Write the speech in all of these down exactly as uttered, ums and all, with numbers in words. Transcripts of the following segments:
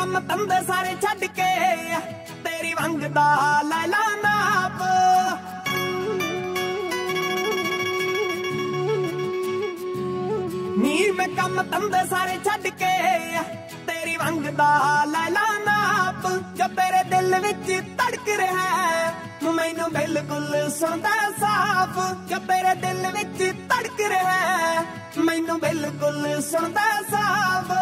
काम धंधे सारे छड्ड के तेरी मंगदा लै ला नाप। नी मैं काम धंधे सारे छड्ड के तेरी मंगदा लै ला नाप। जो तेरे दिल विच धड़क रहा है मैनू बिल्कुल सुनदा साफ। जो तेरे दिल विच धड़क रहा है मैनू बिल्कुल सुनदा साफ।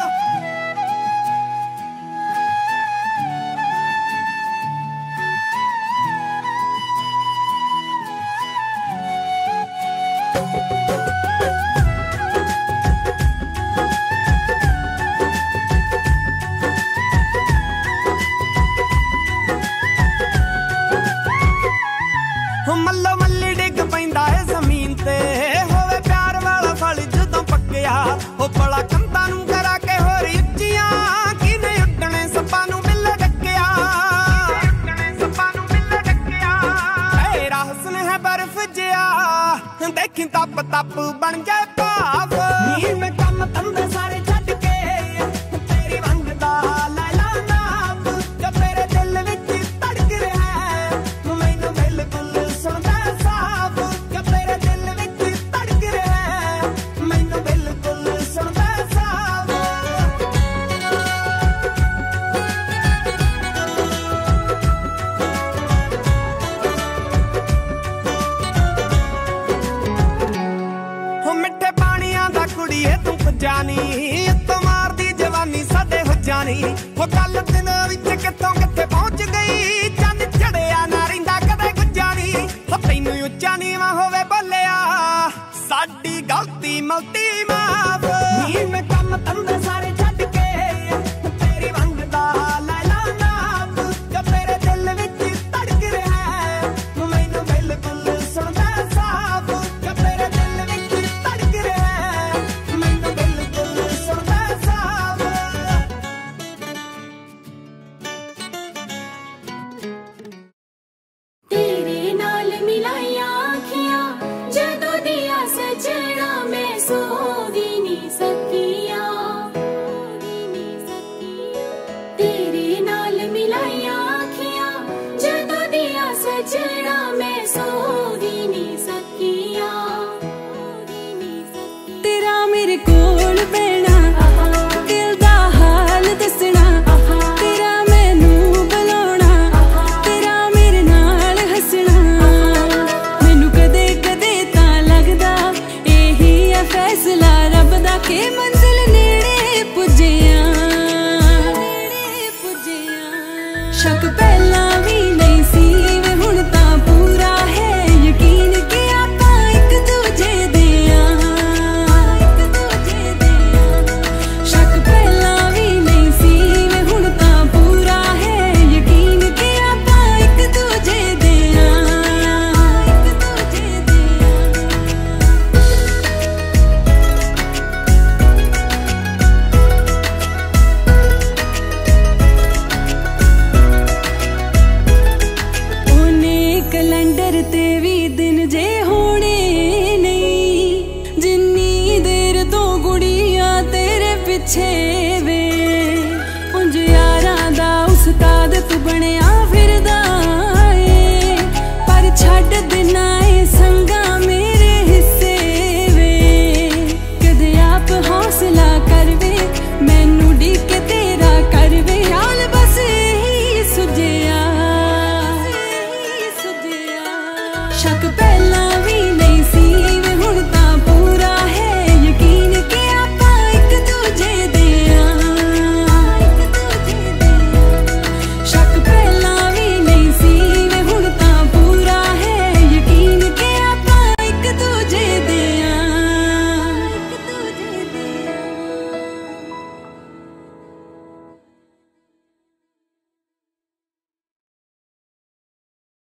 मल्लो मल्ली डिग पैंदा है जमीन ते होवे प्यार वाला फल जदों पक्किया। हो बड़ा कंधा नू करा के होर उच्चियां किने उड्डणे सप्पां नू मिल डकिया। तेरा हुस्न है बर्फ जिया देखी तप तप बन जाए भाव। नी मैं काम धंधे सारे छड्ड के तेरी मंगदा लै ला नाप। जो तेरे दिल विच धड़क रहा है मैनू बिल्कुल सुनदा साफ। जो तेरे दिल विच धड़क रहा है मैनू बिल्कुल सुनदा साफ। हो मिठे पानियां दा कुड़िए तू जानी उत्तों मारदी जवानी साडे हो जानी। हो कल दिन विच कित्थों कित्थे पहुंच गई चंद चढ़िया ना रहिंदा कदे गुजानी। हो तैनू उच्चा नीवां होवे बोलिया साडी गलती मलती माफ। नी मैं काम धंधे सारे छड्ड के तेरी मंगदा लै ला नाप। जो तेरे दिल विच धड़क रहा है मैनू बिल्कुल सुनदा साफ। जो तेरे दिल विच धड़क रहा है मैनू बिल्कुल सुनदा साफ। तेरे नाल मिलाइया अखियां जदों दिया सजना मैं सो भी नहीं सकिया। तेरे नाल मिलाइया अखियां जदों दिया सजना मैं सो भी नहीं सकिया। तेरा मेरे कोल बैठना दिल दा हाल दसना। तेरा मैनू बुलाउणा तेरा मेरे नाल हसना। मैनू कदे कदे तां लगदा एही है फैसला रब दा के मंजिल नेड़े पुज्जियां। शक पहला भी नहीं सी वे हुण तां पूरा है यकीन कि आपां इक दूजे दे आं। शक पहला भी नहीं सी वे हुण तां पूरा है यकीन कि आपां इक दूजे दे आं। ओने कैलेंडर ते भी दिन जे होने नहीं जिन्नी देर तो गुड़िया तेरे पिछे वे। उंज यारां दा उस्ताद तू बनिया फिरदा ए पर छड्ड देना ए संगा मेरे हिस्से वे। कदे आप हौसला करवे मैनू डीके तेरा करवे हाल बस यही सुझिया। शक पहला भी